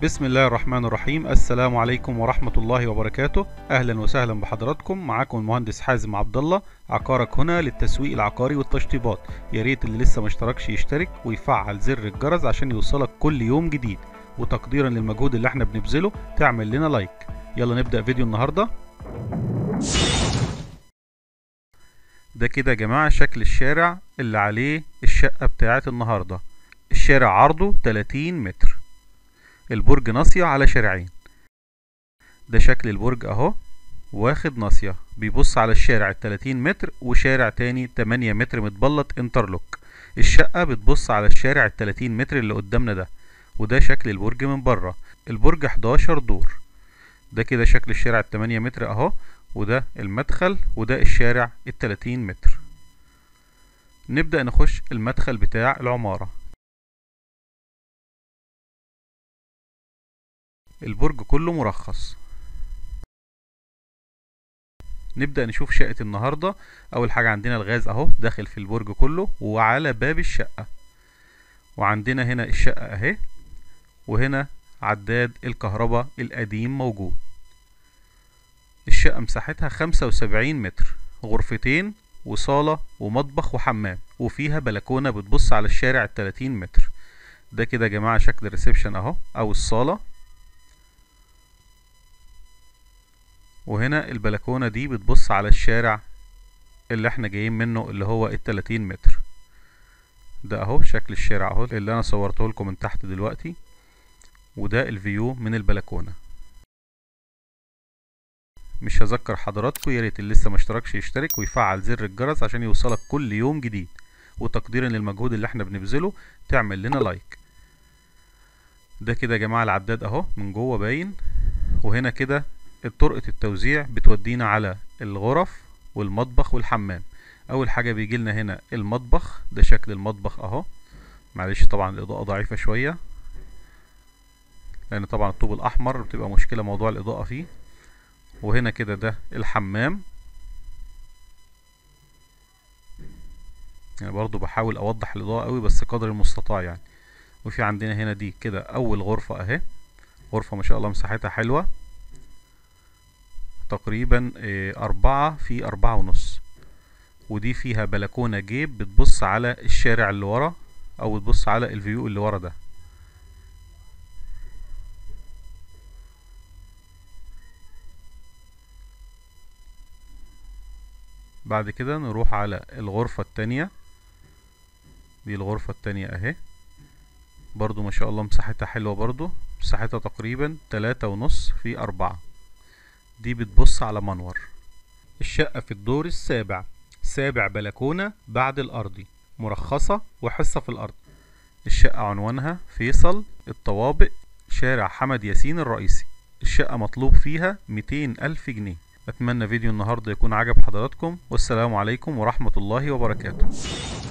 بسم الله الرحمن الرحيم. السلام عليكم ورحمة الله وبركاته. أهلا وسهلا بحضراتكم. معاكم المهندس حازم عبد الله، عقارك هنا للتسويق العقاري والتشطيبات. يا ريت اللي لسه ما اشتركش يشترك ويفعل زر الجرس عشان يوصلك كل يوم جديد، وتقديرا للمجهود اللي احنا بنبذله تعمل لنا لايك. يلا نبدأ فيديو النهاردة. ده كده يا جماعة شكل الشارع اللي عليه الشقة بتاعت النهاردة. الشارع عرضه 30 متر، البرج ناصية على شارعين. ده شكل البرج اهو، واخد ناصية بيبص على الشارع 30 متر وشارع تاني 8 متر متبلط انترلوك. الشقة بتبص على الشارع 30 متر اللي قدامنا ده، وده شكل البرج من بره. البرج 11 دور. ده كده شكل الشارع 8 متر اهو، وده المدخل، وده الشارع 30 متر. نبدأ نخش المدخل بتاع العمارة. البرج كله مرخص. نبدأ نشوف شقة النهاردة. أول حاجة عندنا الغاز أهو داخل في البرج كله وعلى باب الشقة، وعندنا هنا الشقة أهي، وهنا عداد الكهرباء القديم موجود. الشقة مساحتها 75 متر، غرفتين وصالة ومطبخ وحمام، وفيها بلكونة بتبص على الشارع 30 متر. ده كده يا جماعة شكل الريسبشن أهو أو الصالة، وهنا البلكونة دي بتبص على الشارع اللي احنا جايين منه اللي هو 30 متر. ده اهو شكل الشارع اهو اللي انا صورته لكم من تحت دلوقتي، وده الفيو من البلكونة. مش هذكر حضراتكم، يا ريت اللي لسه ما اشتركش يشترك ويفعل زر الجرس عشان يوصلك كل يوم جديد، وتقديرا للمجهود اللي احنا بنبذله تعمل لنا لايك. ده كده يا جماعة العداد اهو من جوه باين، وهنا كده طرقة التوزيع بتودينا على الغرف والمطبخ والحمام. اول حاجة بيجي لنا هنا المطبخ. ده شكل المطبخ اهو، معلش طبعا الاضاءة ضعيفة شوية لان طبعا الطوب الاحمر بتبقى مشكلة موضوع الاضاءة فيه. وهنا كده ده الحمام، يعني برضو بحاول اوضح الاضاءة قوي بس قدر المستطاع يعني. وفي عندنا هنا دي كده اول غرفة اهي، غرفة ما شاء الله مساحتها حلوة، تقريبا 4x4.5، ودي فيها بلكونة جيب بتبص على الشارع اللي ورا او بتبص على الفيو اللي ورا ده. بعد كده نروح على الغرفة التانية. دي الغرفة التانية اهي، برضو ما شاء الله مساحتها حلوة، برضو مساحتها تقريبا 3.5x4. دي بتبص على منور. الشقة في الدور السابع، سابع بلكونة بعد الأرضي، مرخصة وحصة في الأرض. الشقة عنوانها فيصل الطوابق، شارع حمد ياسين الرئيسي. الشقة مطلوب فيها 200,000 جنيه. أتمنى فيديو النهاردة يكون عجب حضراتكم، والسلام عليكم ورحمة الله وبركاته.